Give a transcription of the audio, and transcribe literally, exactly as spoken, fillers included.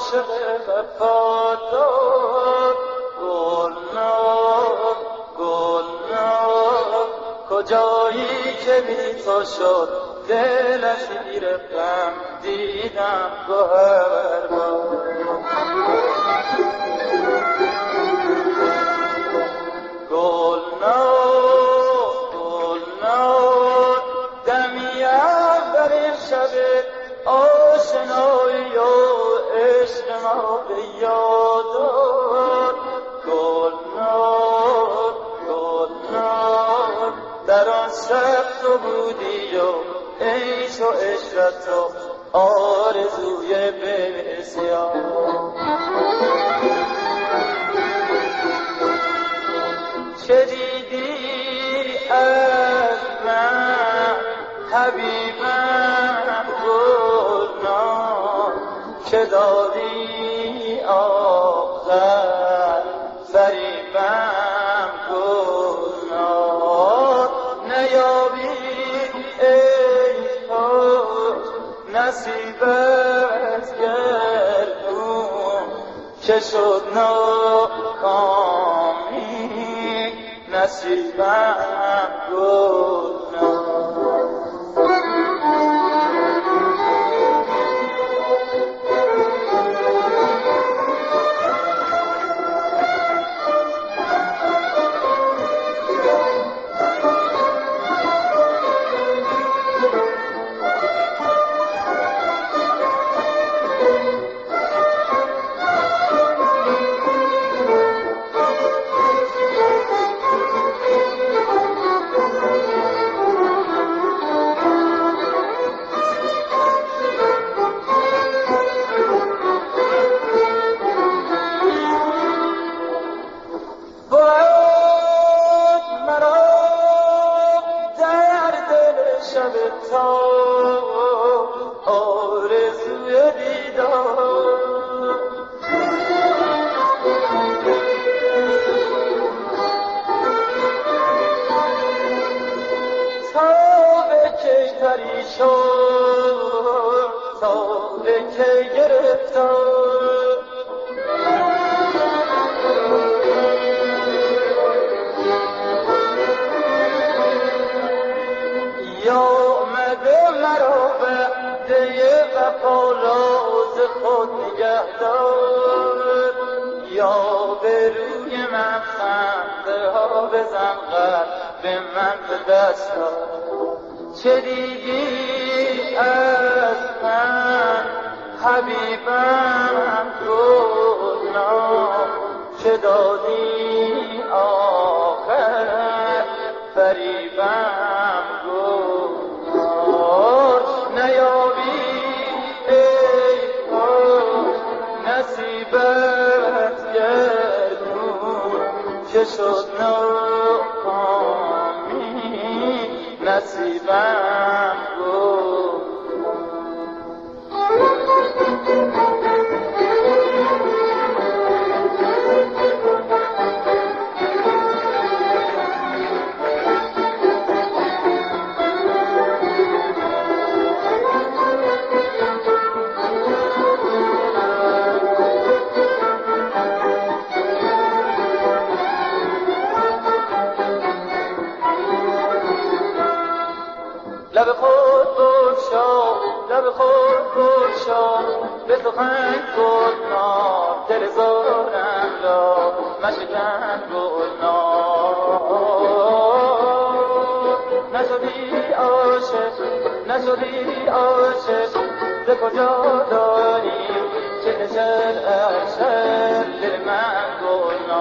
عاشق وفادار گلنار گلنار کجایی که بی تو شد دل اسیر غم دیدم گوهربار گلنار گلنار دمی اول شب آشنایی و عشق ما به یاد آر گلنار گلنار در آن شب تو بودی و عیش و عشرت و آرزوی بسیار چه دیدی از من حبیبم گلنار چه دادی آخر فریبم گلنار نیابی ای خوش نصیبت گردون که شد ناکامی نصیبم گلنار آرزوی دیدار تا به کی پریشان تا به کی گرفتار یا مرا وعده وفا راز خود نگه دار یا به روی من خنده ها بزن قلب من به دست دار چه دیدی از من حبیبم گلنار چه دادی آخر فریبم گلنار نیابی ای خوش نصیبت گردون که شد ناکامی نصیبم گلنار لب خود بگشا لب خود بگشا به سخن گلنار دل زارم را مشکن گلنار نشدی عاشق نشدی عاشق ز کجا داری چه نشد اشر دل من گلنار